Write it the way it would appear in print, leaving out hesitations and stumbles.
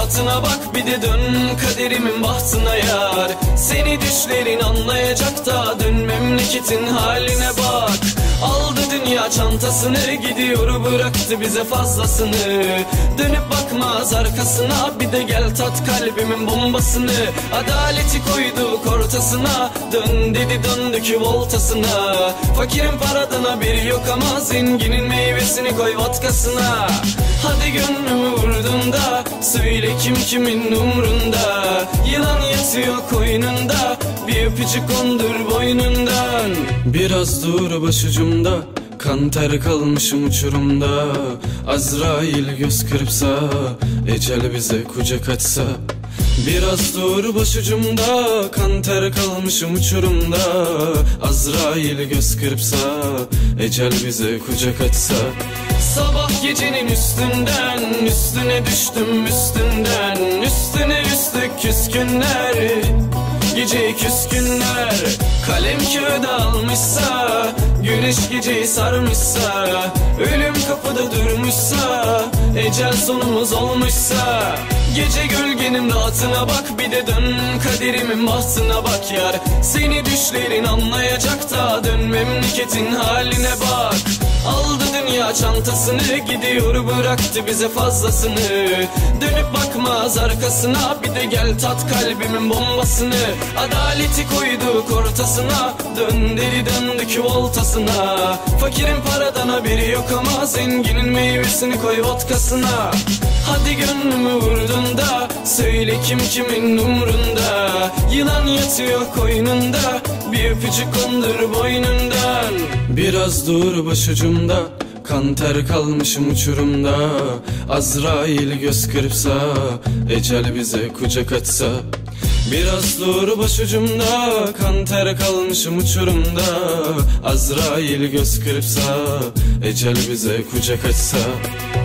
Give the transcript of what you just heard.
rahatına bak, bir de dön kaderimin bahtına yar. Seni düşlerin anlayacak da dön memleketin haline bak. Aldı dünya çantasını, gidiyor bıraktı bize fazlasını. Dönüp bakmaz arkasına, bir de gel tat kalbimin bombasını. Adaleti koyduk ortasına, dön dedi döndük voltasına. Fakirin paradan haberi yok ama zenginin meyvesini koy vodkasına. Hadi gönlümü vurdun da söyle kim kimin umrunda. Yılan yatıyor koynunda, bir öpücük kondur boynundan. Biraz dur başucumda, kan ter kalmışım uçurumda. Azrail göz kırpsa, ecel bize kucak açsa. Biraz dur başucumda, kan ter kalmışım uçurumda. Azrail göz kırpsa, ecel bize kucak açsa. Sabah gecenin üstünden, üstüne düştüm üstünden. Üstüne üstlük küskünler, gece küskünler. Kalem kağıda almışsa, güneş geceyi sarmışsa. Ölüm kapıda durmuşsa, ecel sonumuz olmuşsa. Gece gölgenin rahatına bak, bir de dön kaderimin bahtına bak yar. Seni düşlerin anlayacak da dön memleketin haline bak. Aldı dünya çantasını, gidiyor bıraktı bize fazlasını. Dönüp bakmaz arkasına, bir de gel tat kalbimin bombasını. Adaleti koyduk ortasına, dön deli döndük voltasına. Fakirin paradan haberi yok ama zenginin meyvesini koy vodkasına. Hadi gönlümü vurdun da söyle kim kimin umrunda. Yılan yatıyor koynunda, bir öpücük kondur boynundan. Biraz dur başucumda, kan ter kalmışım uçurumda. Azrail göz kırpsa, ecel bize kucak açsa. Biraz dur başucumda, kan ter kalmışım uçurumda. Azrail göz kırpsa, ecel bize kucak açsa.